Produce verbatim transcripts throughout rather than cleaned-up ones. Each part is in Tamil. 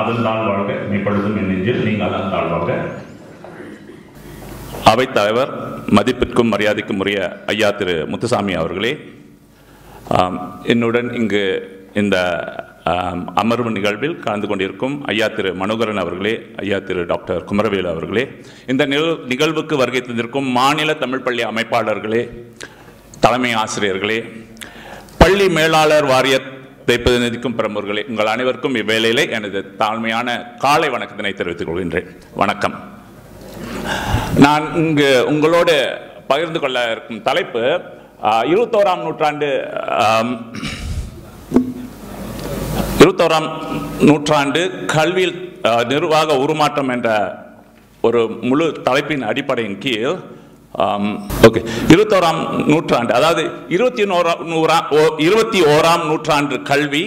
நாளும் தாழ் வாழ்க மேம்படுத்தும் என் நெஞ்சில் நீங்களும் தாழ் வாழ்க. அவைத் தலைவர், மதிப்பிற்கும் மரியாதைக்கும் உரிய ஐயா திரு முத்துசாமி அவர்களே, என்னுடன் இங்கு இந்த அமர்வு நிகழ்வில் கலந்து கொண்டிருக்கும் ஐயா திரு மனோகரன் அவர்களே, ஐயா திரு டாக்டர் குமரவேலு அவர்களே, இந்த நிகழ்வுக்கு வருகை தந்திருக்கும் மாநில தமிழ் பள்ளி அமைப்பாளர்களே, தலைமை ஆசிரியர்களே, பள்ளி மேலாளர் வாரியத்தை பிரதிநிதிக்கும் பிரமுகர்களே, உங்கள் அனைவருக்கும் இவ்வேளையிலே எனது தாழ்மையான காலை வணக்கத்தினை தெரிவித்துக் கொள்கின்றேன். வணக்கம். நான் இங்கு உங்களோடு பகிர்ந்து கொள்ள இருக்கும் தலைப்பு இருபத்தோராம் நூற்றாண்டு இருபத்தோராம் நூற்றாண்டு கல்வியில் நிர்வாக உருமாற்றம் என்ற ஒரு முழு தலைப்பின் அடிப்படையின் கீழ் ஓகே இருபத்தோராம் நூற்றாண்டு, அதாவது இருபத்தி நூறாம் இருபத்தி ஓராம் நூற்றாண்டு கல்வி,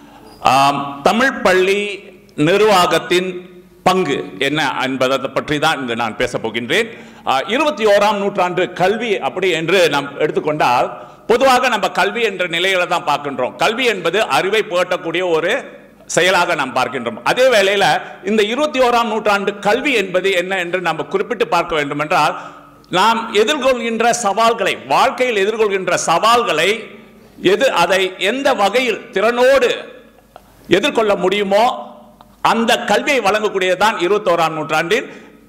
தமிழ் பள்ளி நிர்வாகத்தின் பங்கு என்ன என்பதை பற்றி தான் இங்கு நான் பேச போகின்றேன். இருபத்தி ஓராம் நூற்றாண்டு கல்வி அப்படி என்று நாம் எடுத்துக்கொண்டால் பொதுவாக நம்ம கல்வி என்ற நிலையில தான் பார்க்கின்றோம். கல்வி என்பது அறிவை புகட்டக்கூடிய ஒரு செயலாக நாம் பார்க்கின்றோம். அதே வேளையில இந்த இருபத்தி ஓராம் நூற்றாண்டு கல்வி என்பது என்ன என்று நாம் குறிப்பிட்டு பார்க்க வேண்டும் என்றால், நாம் எதிர்கொள்கின்ற சவால்களை, வாழ்க்கையில் எதிர்கொள்கின்ற சவால்களை எது அதை எந்த வகையில் திறனோடு எதிர்கொள்ள முடியுமோ அந்த கல்வியை வழங்கக்கூடியதுதான் இருபத்தோராம் நூற்றாண்டின்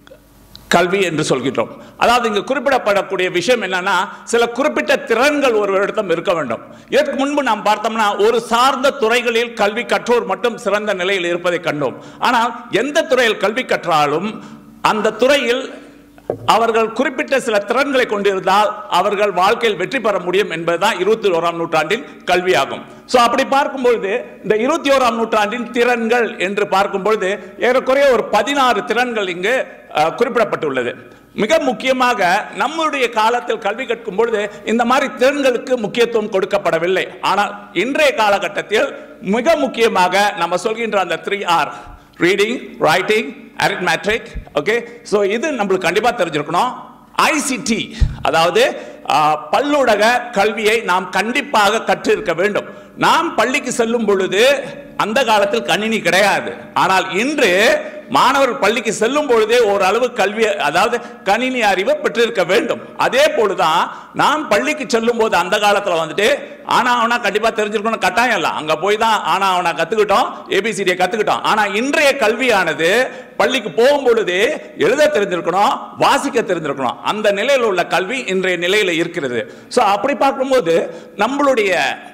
கல்வி என்று சொல்கின்றோம். அதாவது இங்கு குறிப்பிடப்படக்கூடிய விஷயம் என்னன்னா, சில குறிப்பிட்ட திறன்கள் ஒரு இடத்துல இருக்க வேண்டும். இதற்கு முன்பு நாம் பார்த்தோம்னா ஒரு சார்ந்த துறைகளில் கல்வி கற்றோர் மட்டும் சிறந்த நிலையில் இருப்பதை கண்டோம். ஆனால் எந்த துறையில் கல்வி கற்றாலும் அந்த துறையில் அவர்கள் குறிப்பிட்ட சில திறன்களை கொண்டிருந்தால் அவர்கள் வாழ்க்கையில் வெற்றி பெற முடியும் என்பதுதான் இருபத்தி ஓராம் நூற்றாண்டின் கல்வியாகும். சோ அப்படி பார்க்கும்பொழுது இந்த இருபத்தி ஓராம் நூற்றாண்டின் திறன்கள் என்று பார்க்கும்பொழுது ஏறக்குறைய ஒரு பதினாறு திறன்கள் இங்கு குறிப்பிடப்பட்டுள்ளது. மிக முக்கியமாக நம்முடைய காலத்தில் கல்வி கற்கும் பொழுது இந்த மாதிரி திறன்களுக்கு முக்கியத்துவம் கொடுக்கப்படவில்லை. ஆனால் இன்றைய காலகட்டத்தில் மிக முக்கியமாக நம்ம சொல்கின்ற அந்த three R, reading, writing, arithmetic, okay, so இது நம்மளுக்கு கண்டிப்பா தெரிஞ்சிருக்கணும். ஐசிடி, அதாவது பல்லூடக கல்வியை நாம் கண்டிப்பாக கற்றிருக்க வேண்டும். நாம் பள்ளிக்கு செல்லும் பொழுது அந்த காலத்தில் கணினி கிடையாது. ஆனால் இன்று மாணவர்கள் பள்ளிக்கு செல்லும் பொழுதே ஓரளவு கல்வி, அதாவது கணினி அறிவு பெற்றிருக்க வேண்டும். அதே போலதான் நாம் பள்ளிக்கு செல்லும் போது அந்த காலத்துல வந்துட்டு ஆனா அவனா கண்டிப்பா தெரிஞ்சிருக்கணும் கட்டாயம் இல்ல, அங்க போய் தான் ஆனா அவனா கத்துக்கிட்டோம், ஏபிசிடியை கத்துக்கிட்டோம். ஆனா இன்றைய கல்வியானது பள்ளிக்கு போகும் பொழுதே எழுத தெரிஞ்சிருக்கணும், வாசிக்க தெரிஞ்சிருக்கணும். அந்த நிலையில் உள்ள கல்வி இன்றைய நிலையில இருக்கிறது. சோ அப்படி பார்க்கும்போது நம்மளுடைய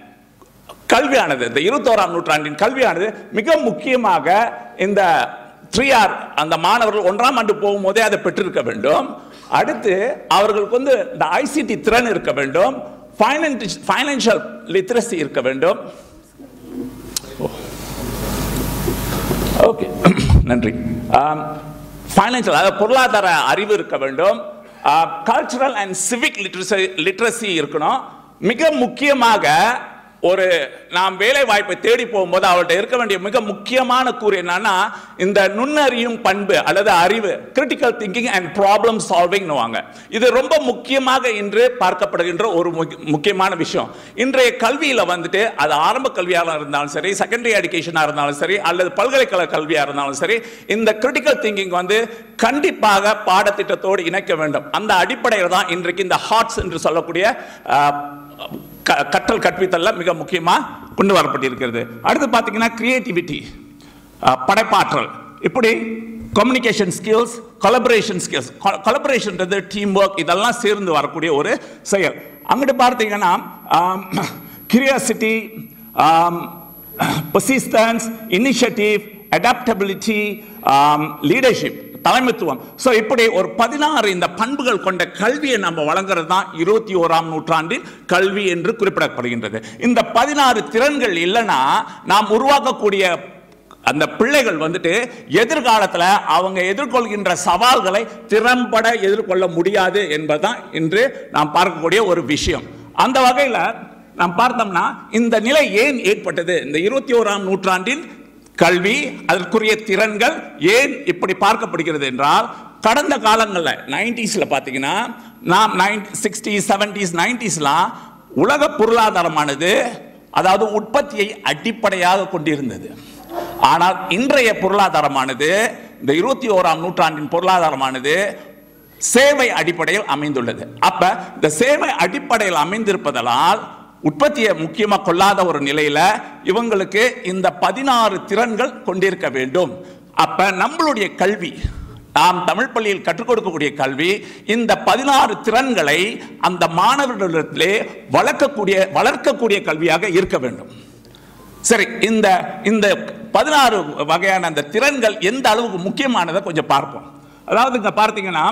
கல்வியானது, இந்த இருபத்தோராம் நூற்றாண்டின் கல்வியானது மிக முக்கியமாக இந்த த்ரீ ஆர், அந்த மாணவர்கள் ஒன்றாம் ஆண்டு போகும் போதே அதை பெற்றிருக்க வேண்டும். அடுத்து அவர்களுக்கு வந்து இந்த ஐசிடி திறன் இருக்க வேண்டும், ஃபைனான்சியல் லிட்ரசி இருக்க வேண்டும். ஓகே, நன்றி. ஃபைனான்சியல், அதாவது பொருளாதார அறிவு இருக்க வேண்டும். Cultural and civic literacy literacy இருக்கணும். மிக முக்கியமாக ஒரு நாம் வேலை வாய்ப்பை தேடி போகும்போது அவர்கிட்ட இருக்க வேண்டிய மிக முக்கியமான கூறு என்னன்னா இந்த நுண்ணறியும் பண்பு அல்லது அறிவு, critical thinking and problem solving. இது ரொம்ப முக்கியமாக இன்று பார்க்கப்படுகின்ற ஒரு முக்கியமான விஷயம். இன்றைய கல்வியில வந்துட்டு அது ஆரம்ப கல்வியாக இருந்தாலும் சரி, செகண்டரி எஜுகேஷனா இருந்தாலும் சரி, அல்லது பல்கலைக்கழக கல்வியாக இருந்தாலும் சரி, இந்த கிரிட்டிக்கல் திங்கிங் வந்து கண்டிப்பாக பாடத்திட்டத்தோடு இணைக்க வேண்டும். அந்த அடிப்படையில் தான் இன்றைக்கு இந்த ஹார்ட்ஸ் என்று சொல்லக்கூடிய கற்றல் கற்பித்தல்ல மிக முக்கியமா கொண்டு வரப்பட்டிருக்கிறது. அடுத்து பாத்தீங்கன்னா கிரியேட்டிவிட்டி, படைப்பாற்றல், இப்படி communication skills, collaboration skills. Collaboration team work, இதெல்லாம் சேர்ந்து வரக்கூடிய ஒரு செயல். அங்கிட்டு பார்த்தீங்கன்னா curiosity, persistence, initiative, adaptability, leadership, தலைமைத்துவம். சோ இப்படி ஒரு பதினாறு இந்த பண்புகள் கொண்ட கல்வியை நம்ம வழங்குறது தான் இருபத்தி ஓராம் நூற்றாண்டின் கல்வி என்று குறிப்பிடப்படுகின்றது. இந்த பதினாறு திறன்கள் இல்லைன்னா நாம் உருவாக்கக்கூடிய அந்த பிள்ளைகள் வந்துட்டு எதிர்காலத்தில் அவங்க எதிர்கொள்கின்ற சவால்களை திறம்பட எதிர்கொள்ள முடியாது என்பதுதான் இன்று நாம் பார்க்கக்கூடிய ஒரு விஷயம். அந்த வகையில் நாம் பார்த்தோம்னா இந்த நிலை ஏன் ஏற்பட்டது, இந்த இருபத்தி ஓராம் நூற்றாண்டின் கல்வி, அதற்குரிய திறன்கள் ஏன் இப்படி பார்க்கப்படுகிறது என்றால், கடந்த காலங்களில் நைன்டிஸ்ல பார்த்தீங்கன்னா நாம் சிக்ஸ்டீஸ் செவன்டீஸ் நைன்டிஸ்லாம் உலக பொருளாதாரமானது அதாவது உற்பத்தியை அடிப்படையாக கொண்டிருந்தது. ஆனால் இன்றைய பொருளாதாரமானது, இந்த இருபத்தி ஓராம் நூற்றாண்டின் பொருளாதாரமானது சேவை அடிப்படையில் அமைந்துள்ளது. அப்ப இந்த சேவை அடிப்படையில் அமைந்திருப்பதால் உற்பத்தியை முக்கியமாக கொள்ளாத ஒரு நிலையில இவங்களுக்கு இந்த பதினாறு திறன்கள் கொண்டிருக்க வேண்டும். அப்ப நம்மளுடைய கல்வி, நாம் தமிழ் பள்ளியில் கற்றுக் கொடுக்கக்கூடிய கல்வி இந்த பதினாறு திறன்களை அந்த மாணவர்களிடத்திலே வளர்க்கக்கூடிய வளர்க்கக்கூடிய கல்வியாக இருக்க வேண்டும். சரி, இந்த இந்த பதினாறு வகையான அந்த திறன்கள் எந்த அளவுக்கு முக்கியமானதை கொஞ்சம் பார்ப்போம். அதாவது இங்க பார்த்தீங்கன்னா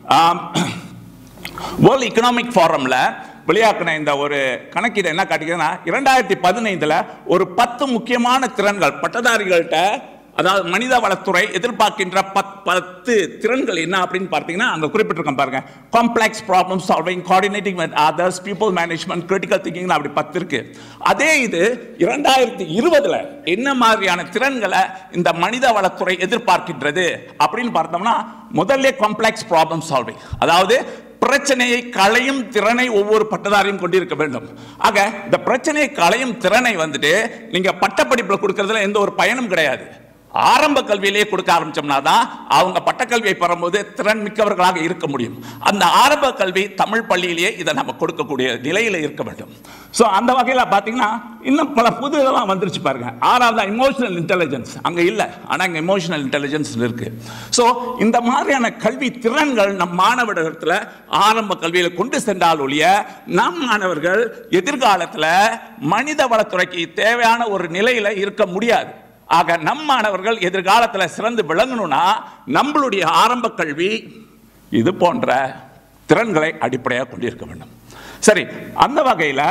வேர்ல்ட் எக்கனாமிக் ஃபாரம்ல வெளியாக்கின இந்த ஒரு கணக்கீடு என்ன காட்டுகிறதுனா, இரண்டாயிரத்தி பதினைந்துல ஒரு பத்து முக்கியமான திறன்கள் பட்டதாரிகள்கிட்ட, அதாவது மனித வளத்துறை எதிர்பார்க்கின்ற பத்து திறன்கள் என்ன அப்படின்னு பார்த்தீங்கன்னா அங்க குறிப்பிட்டிருக்கோம் பாருங்க. Complex problem solving, coordinating with others, people management, critical thinking, அப்படி பத்து இருக்கு. அதே இது இரண்டாயிரத்தி இருபதுல என்ன மாதிரியான திறன்களை இந்த மனித வளத்துறை எதிர்பார்க்கின்றது அப்படின்னு பார்த்தோம்னா, முதல்ல காம்ப்ளெக்ஸ் ப்ராப்ளம் சால்விங், அதாவது பிரச்சனையை களையும் திறனை ஒவ்வொரு பட்டதாரியும் கொண்டிருக்க வேண்டும். ஆக இந்த பிரச்சனையை களையும் திறனை வந்துட்டு நீங்க பட்டப்படிப்புல கொடுக்கறதுல எந்த ஒரு பயனும் கிடையாது. ஆரம்ப கல்வியிலேயே கொடுக்க ஆரம்பிச்சோம்னா தான் அவங்க பட்டக்கல்வியை பெறும்போது திறன் மிக்கவர்களாக இருக்க முடியும். அந்த ஆரம்ப கல்வி தமிழ் பள்ளியிலேயே இதை நம்ம கொடுக்கக்கூடிய நிலையில இருக்க வேண்டும். ஸோ அந்த வகையில் பார்த்தீங்கன்னா இன்னும் பல புது இதெல்லாம் வந்துருச்சு பாருங்க. ஆறாவது இமோஷனல் இன்டெலிஜென்ஸ் அங்கே இல்லை, ஆனால் இங்கே இமோஷனல் இன்டெலிஜென்ஸ் இருக்கு. ஸோ இந்த மாதிரியான கல்வி திறன்கள் நம் மாணவர்களிடத்தில் ஆரம்ப கல்வியில் கொண்டு சென்றால் ஒழிய நம் மாணவர்கள் எதிர்காலத்தில் மனித வளத்துறைக்கு தேவையான ஒரு நிலையில இருக்க முடியாது. ஆக நம் மாணவர்கள் எதிர்காலத்தில் சிறந்து விளங்கணும்னா நம்மளுடைய ஆரம்ப கல்வி இது போன்ற திறன்களை அடிப்படையாக கொண்டிருக்க வேண்டும். சரி, அந்த வகையில்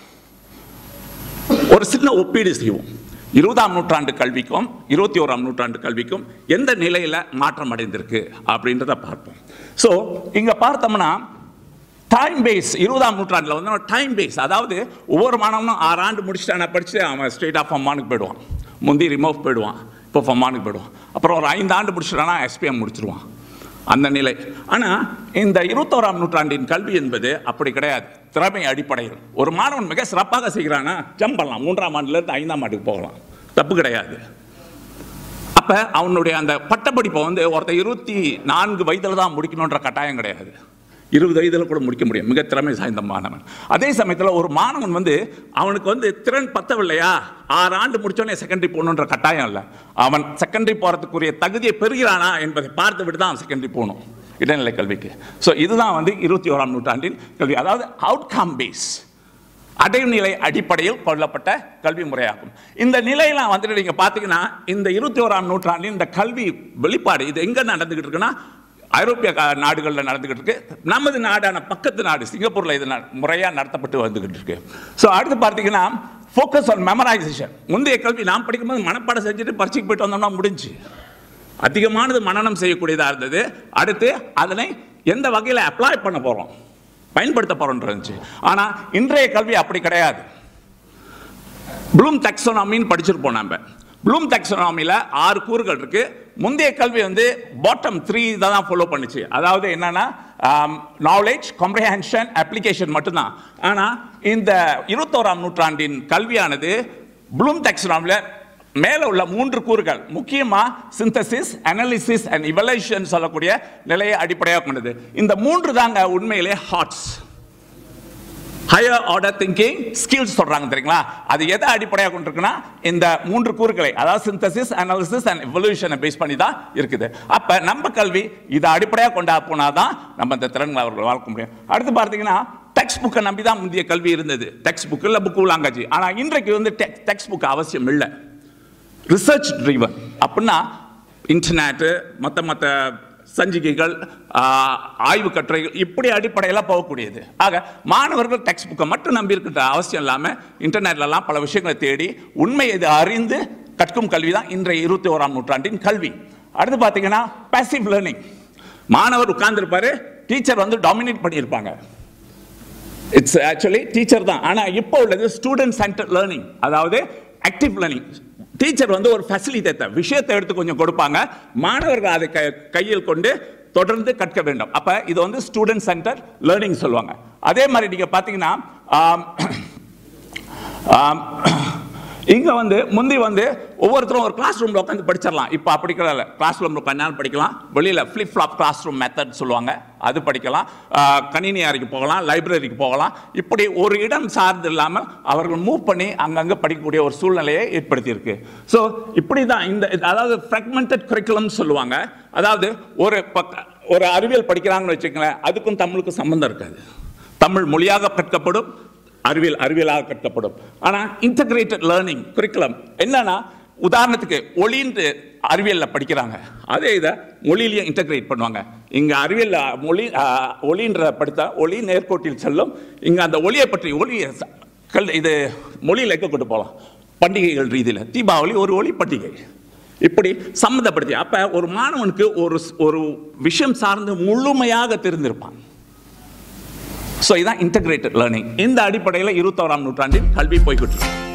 ஒரு சின்ன ஒப்பீடு செய்வோம். இருபதாம் நூற்றாண்டு கல்விக்கும் இருபத்தி ஓராம் நூற்றாண்டு கல்விக்கும் எந்த நிலையில் மாற்றம் அடைந்திருக்கு அப்படின்றத பார்ப்போம். ஸோ இங்கே பார்த்தோம்னா டைம் பேஸ், இருபதாம் நூற்றாண்டில் வந்து டைம் பேஸ், அதாவது ஒவ்வொரு மாணவனும் ஆறு ஆண்டு முடிச்சுட்டான படிச்சு அவன் ஸ்ட்ரெயிட் ஆஃப் அம்மானுக்கு போயிடுவான், முந்தி ரிமூவ் போயிடுவான், இப்போ ஃபம்மானுக்கு போயிடுவான். அப்புறம் ஒரு ஐந்து ஆண்டு முடிச்சிட்டானா எஸ்பிஎம் முடிச்சிருவான், அந்த நிலை. ஆனால் இந்த இருபத்தோராம் நூற்றாண்டின் கல்வி என்பது அப்படி கிடையாது. திறமை அடிப்படையில் ஒரு மாணவன் மிக சிறப்பாக செய்கிறானா ஜம்ப் பண்ணலாம், மூன்றாம் ஆண்டுலேருந்து ஐந்தாம் ஆண்டுக்கு போகலாம், தப்பு கிடையாது. அப்போ அவனுடைய அந்த பட்டப்படிப்பை வந்து ஒருத்தர் இருபத்தி நான்கு வயதில் தான் முடிக்கணுன்ற கட்டாயம் கிடையாது, இருபது வயதில் கூட முடிக்க முடியும் மிக திறமை சாய்ந்த மாணவன். அதே சமயத்தில் ஒரு மாணவன் வந்து அவனுக்கு வந்து திறன் பத்தவில்லையா, ஆறு ஆண்டு முடிச்சோடனே செகண்டரி போகணுன்ற கட்டாயம் இல்லை. அவன் செகண்டரி போகிறதுக்குரிய தகுதியை பெறுகிறானா என்பதை பார்த்து விட்டு தான் செகண்டரி போகணும் இடைநிலை கல்விக்கு. ஸோ இதுதான் வந்து இருபத்தி ஓராம் நூற்றாண்டின் கல்வி, அதாவது அவுட்கம் பேஸ், அடைநிலை அடிப்படையில் கொள்ளப்பட்ட கல்வி முறையாகும். இந்த நிலையெல்லாம் வந்துட்டு நீங்கள் பார்த்தீங்கன்னா இந்த இருபத்தி ஓராம் நூற்றாண்டின் இந்த கல்வி வெளிப்பாடு இது எங்கே நடந்துகிட்டு இருக்குன்னா ஐரோப்பிய நாடுகளில் நடந்துகிட்டு இருக்கு. நமது நாடான பக்கத்து நாடு சிங்கப்பூரில் இது முறையாக நடத்தப்பட்டு வந்துகிட்டு இருக்கு. ஸோ அடுத்து பார்த்தீங்கன்னா ஃபோக்கஸ் ஆன் மெமரைசேஷன். முந்தைய கல்வி நாம் படிக்கும்போது மனப்பாடம் செஞ்சுட்டு பரீட்சைக்கு போயிட்டு வந்தோம்னா முடிஞ்சு, அதிகமானது மனனம் செய்யக்கூடியதாக இருந்தது. அடுத்து அதனை எந்த வகையில் அப்ளை பண்ண போகிறோம், பயன்படுத்த போகிறோம் இருந்துச்சு. ஆனால் இன்றைய கல்வி அப்படி கிடையாது. ப்ளூம் டாக்ஸானமின்னு படிச்சிருப்போம் நம்ம. ப்ளூம் டாக்ஸானமியில் ஆறு கூறுகள் இருக்கு. முந்தைய கல்வி வந்து பாட்டம் த்ரீ தான் ஃபாலோ பண்ணுச்சு. அதாவது என்னன்னா நாலேஜ், காம்ப்ரிஹென்ஷன், அப்ளிகேஷன் மட்டும்தான். ஆனால் இந்த இருபத்தோராம் நூற்றாண்டின் கல்வியானது ப்ளூம் டாக்ஸானமியில் மேலே உள்ள மூன்று கூறுகள், முக்கியமாக சிந்தசிஸ், அனாலிசிஸ் அண்ட் இவல்யூஷன் சொல்லக்கூடிய நிலையை அடிப்படையாக கொண்டது. இந்த மூன்று தாங்க உண்மையிலே HOTS, higher order thinking skills சொல்றாங்க தெரியுங்களா. அது எதை அடிப்படையாக கொண்டிருக்குன்னா இந்த மூன்று கூறுகளை, அதாவது சிந்தசிஸ், அனாலிசிஸ் அண்ட் எவல்யூஷனை பேஸ் பண்ணி தான் இருக்குது. அப்ப நம்ம கல்வி இதை அடிப்படையாக கொண்டா போனாதான் நம்ம இந்த திறன்களை அவர்கள் வளர்க்க முடியும். அடுத்து பார்த்தீங்கன்னா டெக்ஸ்ட் புக்கை நம்பி தான் முந்தைய கல்வி இருந்தது. டெக்ஸ்ட் புக் இல்லை புக்கு லாங்காச்சு. ஆனால் இன்றைக்கு வந்து டெக்ஸ்ட் புக் அவசியம் இல்லை, ரிசர்ச் ட்ரிவன். அப்படின்னா இன்டர்நெட்டு, மற்ற மற்ற சஞ்சிகைகள், ஆய்வு கட்டுரைகள் இப்படி அடிப்படையில் போகக்கூடியது. ஆக மாணவர்கள் டெக்ஸ்ட் புக்கை மட்டும் நம்பி இருக்கின்ற அவசியம் இல்லாமல் இன்டர்நெட்லாம் பல விஷயங்களை தேடி உண்மை இது அறிந்து கற்கும் கல்வி தான் இன்றைய இருபத்தி ஓராம் நூற்றாண்டின் கல்வி. அடுத்து பார்த்தீங்கன்னா பாசிவ் லேர்னிங். மாணவர் உட்கார்ந்துருப்பாரு, டீச்சர் வந்து டாமினேட் பண்ணியிருப்பாங்க. இட்ஸ் ஆக்சுவலி டீச்சர் தான். ஆனால் இப்போ உள்ளது ஸ்டூடெண்ட் சென்டர் லேர்னிங், அதாவது ஆக்டிவ் லேர்னிங். டீச்சர் வந்து ஒரு ஃபெசிலிட்டேட்டர், விஷயத்தை எடுத்து கொஞ்சம் கொடுப்பாங்க, மாணவர்கள் அதை கையில் கொண்டு தொடர்ந்து கற்க வேண்டும். அப்ப இது வந்து ஸ்டூடெண்ட் சென்டர் லேர்னிங் சொல்லுவாங்க. அதே மாதிரி நீங்க பாத்தீங்கன்னா இங்கே வந்து முந்தி வந்து ஒவ்வொருத்தரும் ஒரு கிளாஸ் ரூமில் உட்காந்து படிச்சிடலாம். இப்போ அப்படி கிடையாது. கிளாஸ் ரூமில் உட்காந்து படிக்கலாம். வெளியில் flip flop class room method சொல்லுவாங்க, அது படிக்கலாம். கணினி அறைக்கு போகலாம், லைப்ரரிக்கு போகலாம். இப்படி ஒரு இடம் சார்ந்து இல்லாமல் அவர்கள் மூவ் பண்ணி அங்கங்கே படிக்கக்கூடிய ஒரு சூழ்நிலையை ஏற்படுத்தியிருக்கு. ஸோ இப்படி தான் இந்த அதாவது ஃப்ராக்மெண்டட் கரிக்குலம் சொல்லுவாங்க. அதாவது ஒரு பக்க ஒரு அறிவியல் படிக்கிறாங்கன்னு வச்சுக்கங்களேன், அதுக்கும் தமிழுக்கும் சம்மந்தம் இருக்காது. தமிழ் மொழியாக கற்கப்படும், அறிவியல் அறிவியலாக கற்கப்படும். ஆனால் இன்டகிரேட்டட் லேர்னிங் கரிக்குலம் என்னன்னா, உதாரணத்துக்கு ஒளின்று அறிவியலில் படிக்கிறாங்க, அதே இதை மொழியிலையும் இன்டகிரேட் பண்ணுவாங்க. இங்கே அறிவியல் மொழி ஒளின்ற படித்தா ஒளி நேர்கோட்டில் செல்லும். இங்கே அந்த ஒளியை பற்றி ஒளியை இது மொழியில் எக்க கொண்டு போகலாம். பண்டிகைகள் ரீதியில் தீபாவளி ஒரு ஒளி பண்டிகை, இப்படி சம்மந்தப்படுத்தி அப்போ ஒரு மாணவனுக்கு ஒரு ஒரு விஷயம் சார்ந்து முழுமையாக தெரிந்திருப்பான். ஸோ இதான் இன்டகிரேட்டட் லேர்னிங். இந்த அடிப்படையில் இருபத்தோராம் நூற்றாண்டில் கல்வி போய்கிட்டு இருக்கு.